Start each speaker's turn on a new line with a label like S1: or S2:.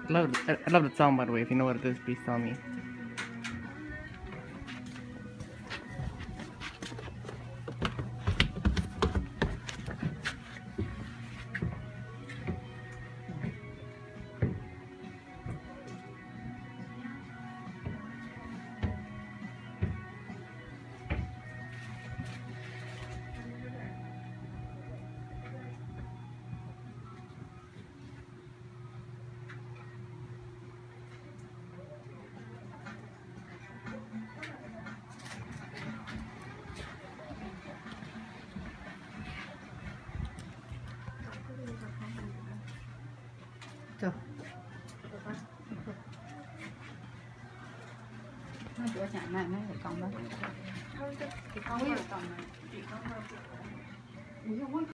S1: I love the song, by the way. If you know what it is, please tell me.
S2: Trời. Nó chỗ chạm này nó phải còng đó. Không, thì không phải còng này.